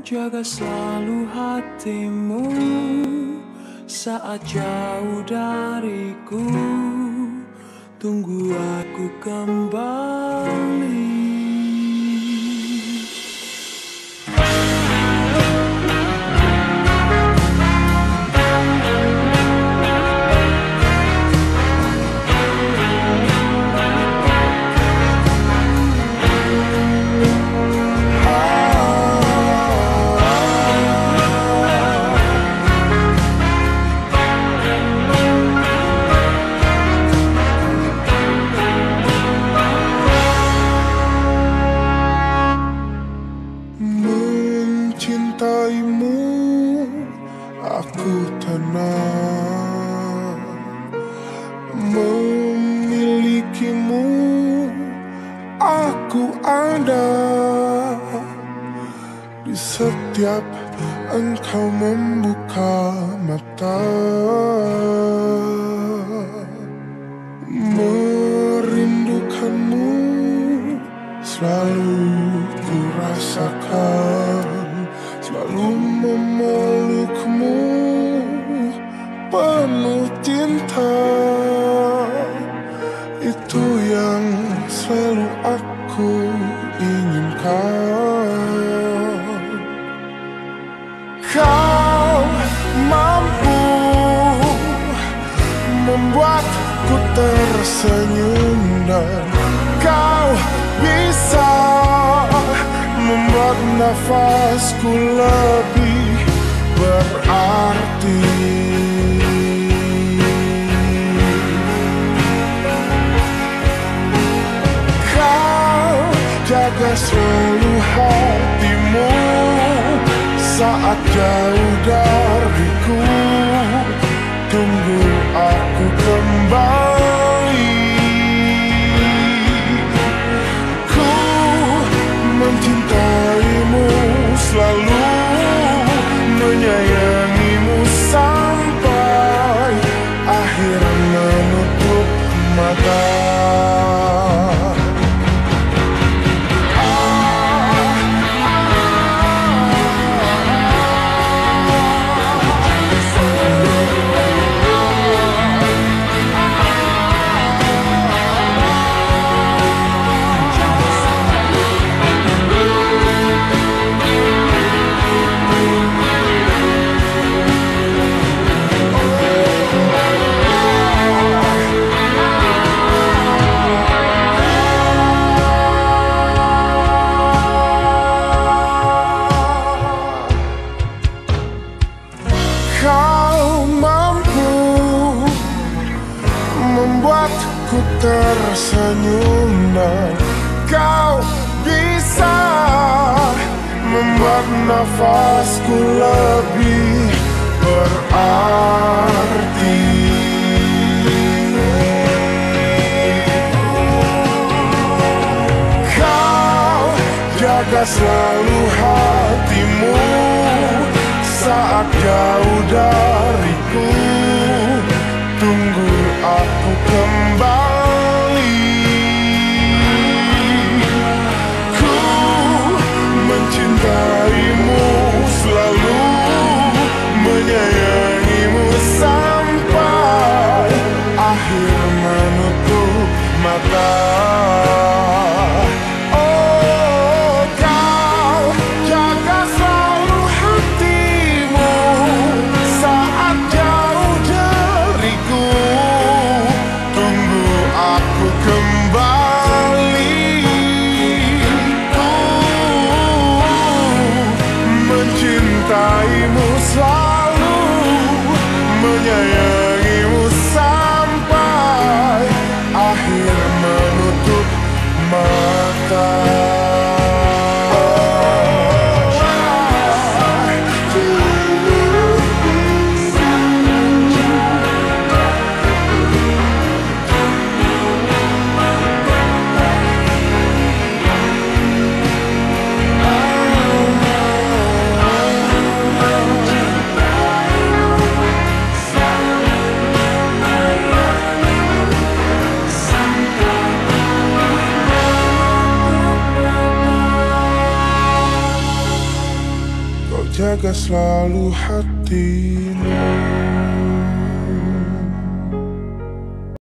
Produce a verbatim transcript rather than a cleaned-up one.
jaga selalu hatimu saat jauh dariku. Tunggu aku kembali. Mencintaimu, aku tenang. Memilikimu, aku ada. Di setiap engkau membuka mata, merindukanmu selalu ku rasakan, selalu memelukmu penuh cinta. Itu yang selalu aku inginkan. Kau mampu membuatku tersenyum dan kau bisa membuat nafasku lebih berarti. Kau jaga selalu hatimu saat jauh dariku. Tunggu aku kembali. Ku mencintaimu, selalu menyayangimu sampai akhir menutup mata. Kau mampu membuatku tersenyum dan kau bisa membuat nafasku lebih berarti. Kau jaga selalu hatimu saat jauh dariku. Tunggu aku kembali. Ku mencintaimu, selalu menyayangimu sampai akhir menutup mata. Jauh jaga selalu hatimu.